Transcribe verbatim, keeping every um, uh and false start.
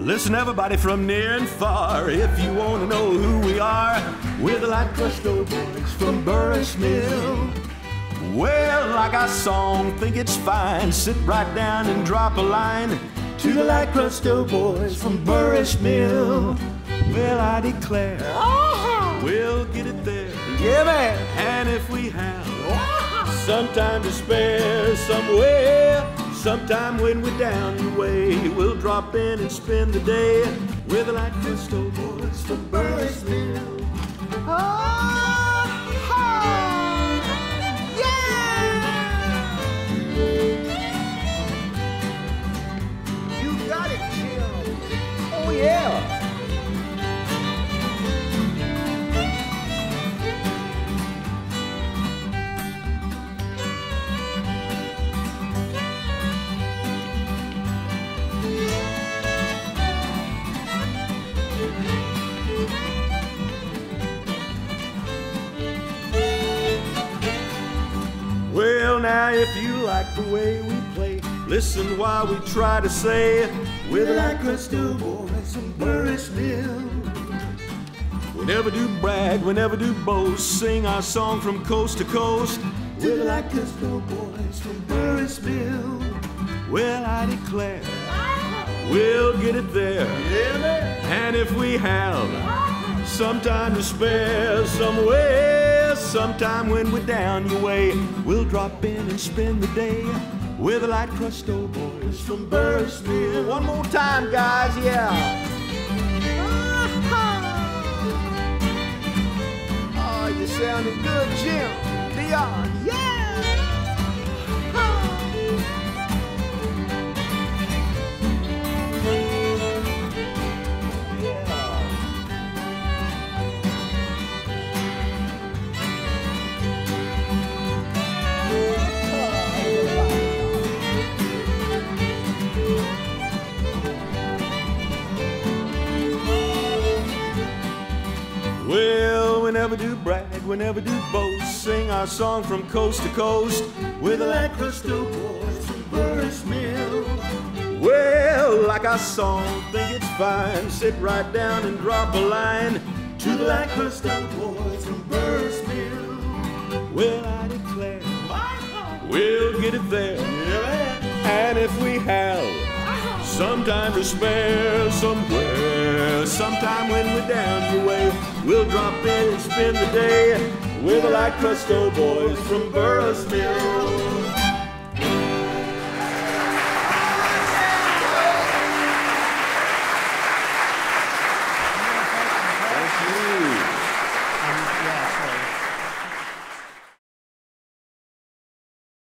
Listen, everybody from near and far, if you want to know who we are, we're the Light Crust Doughboys from Burris Mill. Well, like our song, think it's fine, sit right down and drop a line to the Light Crust Doughboys from Burris Mill. Well, I declare, uh-huh, we'll get it there. Yeah, man. And if we have uh-huh some time to spare somewhere, sometime when we're down the way, we'll drop in and spend the day with the Light Crust Doughboys from Burris Mill. Oh, yeah! You got it, Jim. Oh, yeah. Well, now if you like the way we play, listen while we try to say, we're the Light Crust Doughboys from Burris Mill. We never do brag, we never do boast, sing our song from coast to coast. We're the Light Crust Doughboys from Burris Mill. Well, I declare, we'll get it there. And if we have some time to spare somewhere, sometime when we're down your way, we'll drop in and spend the day with the Light Crust Doughboys from Burris Mill. One more time, guys, yeah. Oh, you're sounding good, Jim. Dion, yeah. Well, we never do brag, we never do boast, sing our song from coast to coast with the Light Crust Doughboys from Burris Mill. Well, like our song, think it's fine, sit right down and drop a line to the Light Crust Doughboys from Burris Mill. Well, I declare, we'll get it there. And if we have some time to spare somewhere, sometime when we're down your way, we'll drop in and spend the day with the Light Crust Doughboys from Burris Mill.